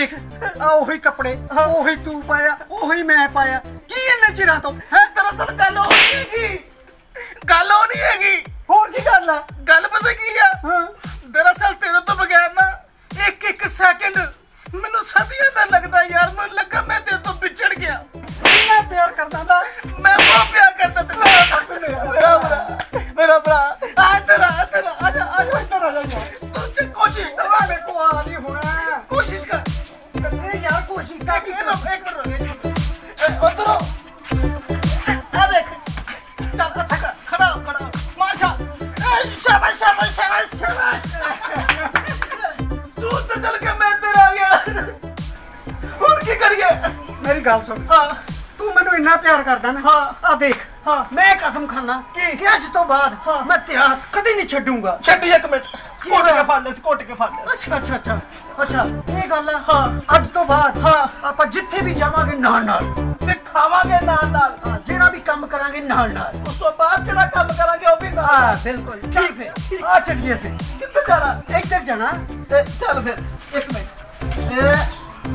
देख ओही कपड़े ओही तू पाया ओही मैं पाया की इन्ने चिरां तो है। दरअसल गल हो नहीं हैगी, गल हो नहीं हैगी। होर की गल है? गल पता की है? दरअसल तेरे तो बगैर ना एक एक सेकंड मैनू सदियां दा लगदा यार। मैनू लगा मैं तेरे तो बिछड़ गया। मैं प्यार करदा था, मैं बहुत प्यार करता था। मेरा भरा आ इधर आ इधर आ जा इधर आ जा यार। तू कोशिश तो मेरे को आ नहीं होना। कोशिश कर यार कोशिश कर। एक मिनट उधर आ देख चल खड़ा हो माशा शाबाश शाबाश शाबाश शाबाश। तू उधर चल के मैं इधर आ गया। और की करिए? मेरी गल सुन। तू मैनू इन्ना प्यार करदा ना। आ देख मैं कसम खाना कि अज तो बाद मैं तेरा हाथ कदी नहीं छड्डूंगा। छड्डी एक मिनट कोट के फड़ ले कोट के फड़ ले। अच्छा अच्छा अच्छा अच्छा ये गल है। अज तो बाद आपां जिथे भी जावांगे नाल नाल ते खावांगे नाल नाल, जेड़ा भी काम करांगे नाल नाल, उस तो बाद जेड़ा काम करांगे वो भी नाल। बिल्कुल चल फिर आ चलिए। फिर कित्थे जाना? इधर जाना। चल फिर एक मिनट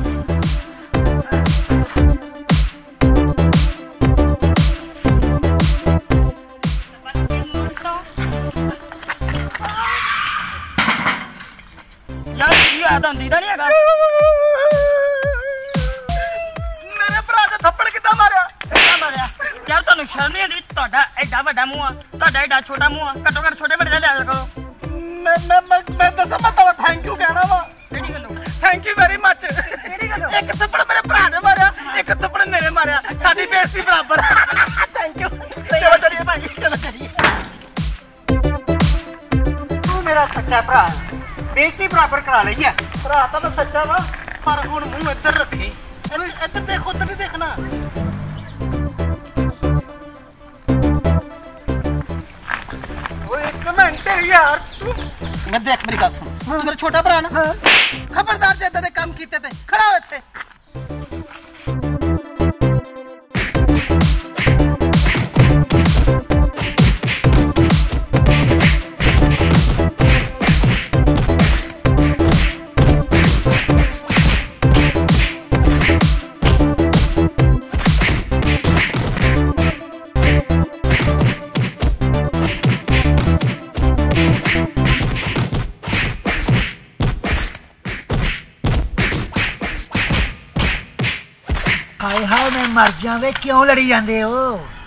मेरे भरा दे थप्पड़ किद्दां मारिया? यार तुहानू शर्म नहीं आती? तुहाडा एडा वड्डा मूंह आ, तुहाडा एडा छोटा मूंह आ। घट्टो घट्ट छोटे बड़े लिया करो। मैं दसा मैं तेरा थैंक यू कहना वा। केड़ी गल्लों? Thank you very much. केड़ी गल्लों? एक थप्पड़ मेरे भरा ने मारिया, एक थप्पड़ मेरे मारिया, साडी बेइज्जती बराबर। Thank you. चलो चलिए भाई चलो चलिए। तू मेरा सच्चा भरा बेइज्जती बराबर करा लई है। भरा तो मैं सच्चा वा, पर हुण मुंह इधर रखी। इधर देखो, उधर नहीं देखना। ओए एक मिनट यार तू मैं देख मेरी गल सुन। तू मेरा छोटा भरा ना, खबरदार जे इदां दे काम कीते ते खड़ा हो इत्थे। हाय हाय मैं मर जावे क्यों लड़ी जांदे हो?